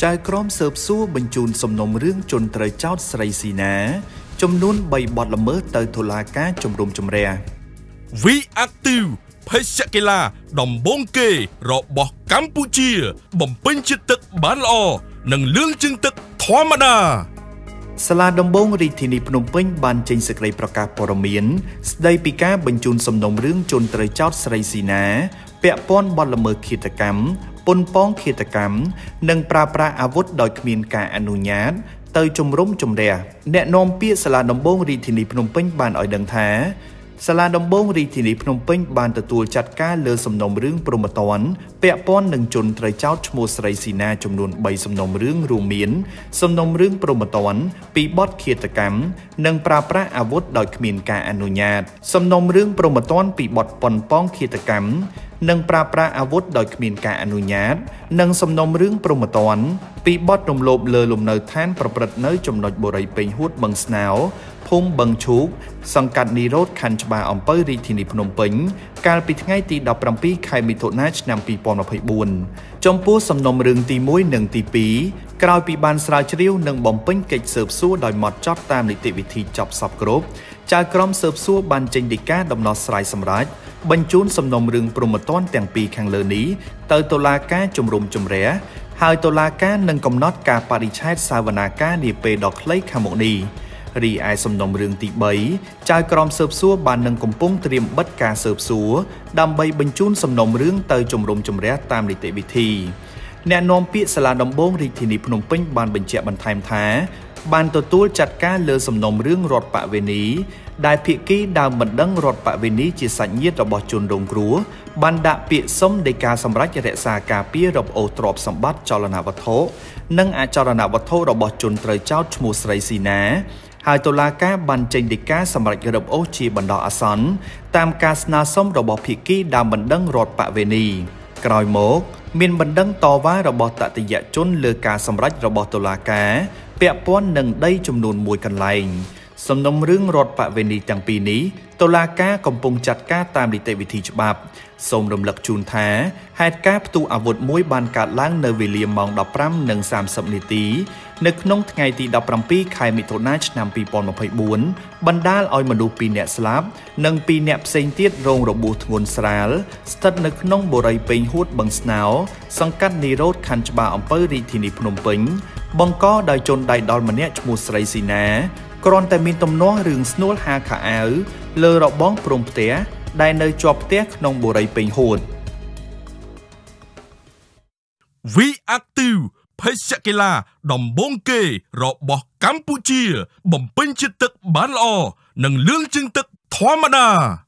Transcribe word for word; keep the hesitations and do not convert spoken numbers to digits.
ចៅក្រមស៊ើបសួរបញ្ជូនសំណុំរឿងជន់ត្រូវចោទស្រីស៊ីណាចំនួនបីបទល្មើសទៅតុលាការជំរុំជម្រះ We Active ភេសជ្ជៈកីឡាដំបូងគេរបស់កម្ពុជាបំពេញជាតិទឹកបានល្អនិងលឿងជាងទឹកធម្មតាសាលាដំបងរាជធានីភ្នំពេញបានចេញសេចក្តីប្រកាសព័ត៌មានស្តីពីការបញ្ជូនសំណុំរឿងជន់ត្រូវចោទស្រីស៊ីណាពាក់ព័ន្ធបទល្មើសឃាតកម្មប៉ុនប៉ងឃាតកម្មនិងប្រើប្រាស់អាវុធដោយគ្មានការអនុញ្ញាតទៅជំរុំជម្រះអ្នកនាំពាក្យសាលាដំបងរាជធានីភ្នំពេញបានឲ្យដឹងថាសាលាដំបងរាជធានីភ្នំពេញបានទទួលចាត់ការលើសំណុំរឿងព្រហ្មទណ្ឌពាក់ព័ន្ធនឹងជនត្រូវចោទឈ្មោះស្រីស៊ីណាចំនួនបីសំណុំរឿងរួមមានសំណុំរឿងព្រហ្មទណ្ឌពីបទឃាតកម្មនិងប្រើប្រាស់អាវុធដោយគ្មានការអនុញ្ញាតសំណុំរឿងព្រហ្មទណ្ឌពីបទប៉ុនប៉ងឃាតកម្មនិងប្រើប្រាស់អាវុធដោយគ្មានការអនុញ្ញាតនិងសំណុំរឿងព្រហ្មទណ្ឌពីបទរំលោភលើលំនៅឋានប្រព្រឹត្តនៅចំណុចបូរីពេញហួតបឹងស្នោភូមិបឹងឈូកសង្កាត់នីរ៉ូតខណ្ឌច្បារអំពៅរាជធានីភ្នំពេញកាលពីថ្ងៃទីដប់ប្រាំពីរខែមិថុនាឆ្នាំពីរពាន់ម្ភៃបួនចំពោះសំណុំរឿងទីមួយនិងទីពីរក្រោយពីបានស្រាវជ្រាវនិងបំពេញកិច្ចស៊ើបសួរដោយម៉ត់ចត់តាមនីតិវិធីចប់សពគ្រប់ចៅក្រមស៊ើបសួរបានចេញដីកាដំណោះស្រាយសម្រេចបញ្ជូនសំណុំរឿងព្រហ្មទណ្ឌទាំងពីរខាងលើនេះទៅតុលាការជំរុំជម្រះហើយតុលាការនឹងកំណត់ការបរិច្ឆេទសាវនាការនាពេលដ៏ខ្លីខាងមុខនេះរីឯសំណុំរឿងទីបីចៅក្រមស៊ើបសួរបាននឹងកំពុងត្រៀមបិទការស៊ើបសួរដើម្បីបញ្ជូនសំណុំរឿងទៅជំរុំជម្រះតាមនីតិវិធីអ្នកនាំពាក្យសាលាដំបងរាជធានីភ្នំពេញបានបញ្ជាក់បន្ថែមថាបានទទួលចាត់ការលើសំណុំរឿងរដ្ឋបវេនីដែលភាគីដើមមិនដឹងរដ្ឋបវេនីជាសាច់ញាតិរបស់ជនរងគ្រោះបានដាក់ពាក្យសុំដីកាសម្រេចរក្សាការពាររប្អូសទ្រព្យសម្បត្តិចលនាវត្ថុនិងអចលនវត្ថុរបស់ជនត្រូវចោទឈ្មោះស្រីស៊ីណាហើយតុលាការបានចេញដីកាសម្រេចរប្អូសជាបណ្ដោះអាសន្នតាមការស្នើសុំរបស់ភាគីដើមបណ្ដឹងរដ្ឋបវេនីក្រោយមកមានបណ្ដឹងតវ៉ារបស់តតិយជនលើការសម្រេចរបស់តុលាការពាក់ព័ន្ធនឹងដីចំនួនមួយកន្លែងសំណុំរឿងរដ្ឋបវេនីទាំងពីរនេះតុលាការកំពុងចាត់ការតាមនីតិវិធីច្បាប់សូមរំលឹកជូនថាហេតុការណ៍ផ្ទុះអាវុធមួយបានកើតឡើងនៅវេលាម៉ោងដប់ប្រាំនិងសាមសិបនាទីនៅក្នុងថ្ងៃទីដប់ប្រាំពីរខែមិថុនាឆ្នាំពីរពាន់ម្ភៃបួនបណ្ដាលឲ្យមនុស្សពីរនាក់ស្លាប់និងពីរនាក់ផ្សេងទៀតរងរបួសធ្ងន់ស្រាលស្ថិតនៅក្នុងបូរីពេញហួតបឹងស្នោសង្កាត់នីរ៉ូតខណ្ឌច្បារអំពៅរាជធានីភ្នំពេញបង្កដោយជនដៃដល់ម្នាក់ឈ្មោះស្រីស៊ីណាគ្រាន់តែមានទំនាស់រឿងស្នួលហាខោអាវលើរបងព្រំផ្ទះដែលនៅជាប់ផ្ទះក្នុងបូរីពេញហួត We Active ភេសជ្ជៈកីឡាដំបូងគេរបស់កម្ពុជាបំពេញជាតិទឹកបានល្អនិងលឿងជាងទឹកធម្មតា